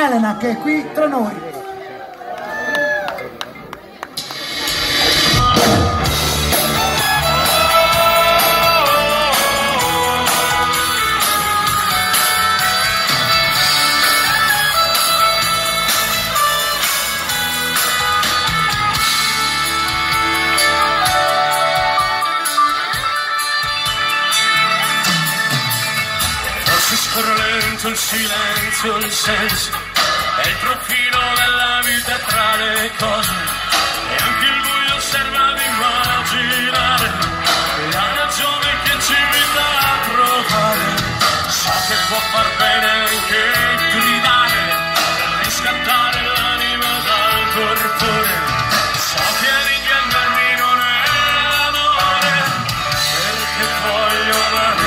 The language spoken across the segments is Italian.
Elena che è qui tra noi. Scorre lento il silenzio, il senso, è il profilo della vita tra le cose, e anche il buio serve ad immaginare la ragione che ci invita a provare. Sa che può far bene anche gridare, riscattare l'anima dal torpore. Sa che ad ingannarmi non è amore, perché voglio amare.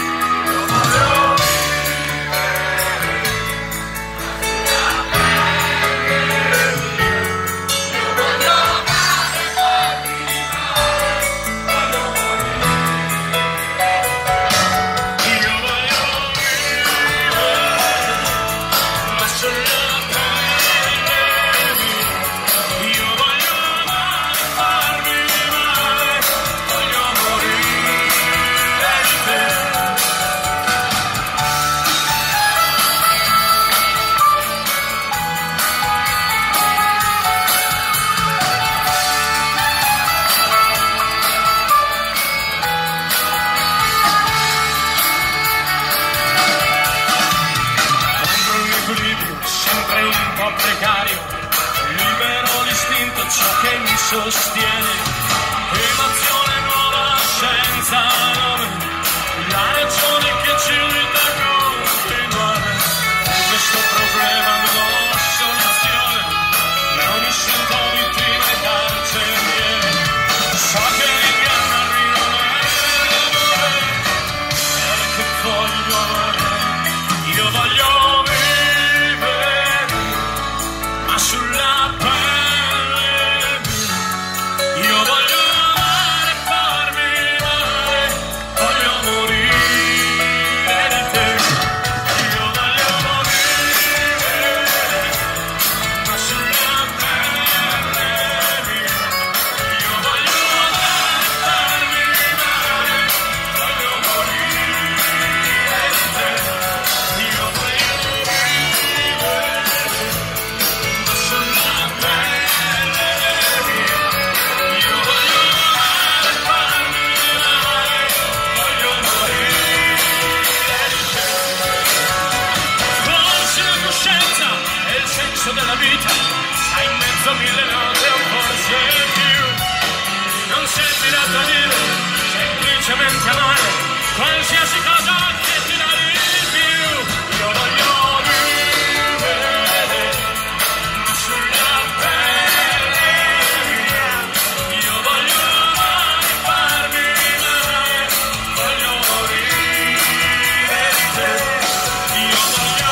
Ciò che mi sostiene, emozione nuova senza nome, la ragione che ci invita a continuare. Per questo problema non ho soluzione, non mi sento vittima e carceriere. So che ingannarmi non è amore, perché voglio amare. Io voglio vivere, ma sulla pelle. Della vita, sai in mezzo a mille note o forse più. Non servirà a dire, semplicemente amare qualsiasi cosa che ti dà di più. Io voglio vivere, ma sulla pelle mia. Io voglio amare, farmi male, voglio morire di te. Io voglio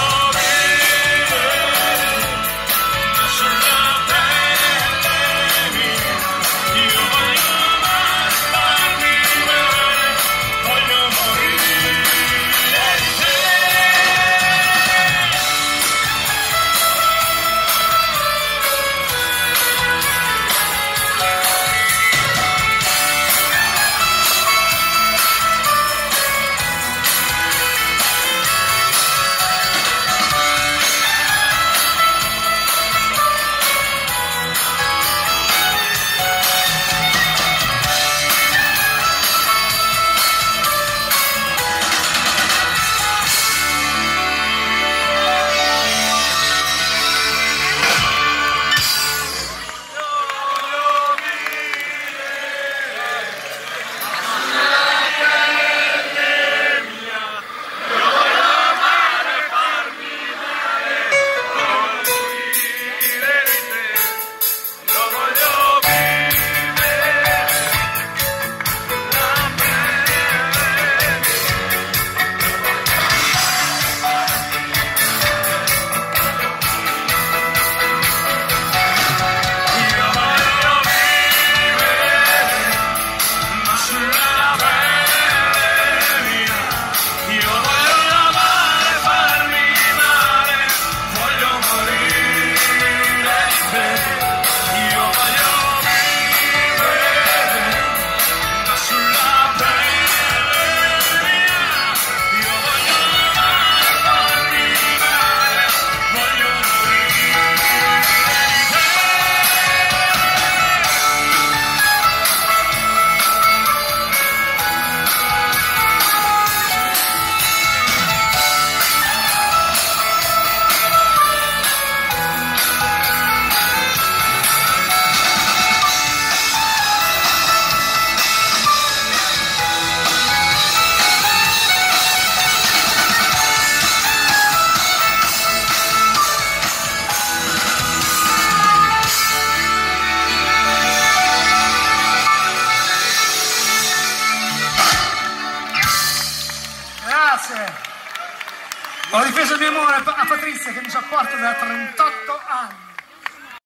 Patrizia che mi ci apporta da 38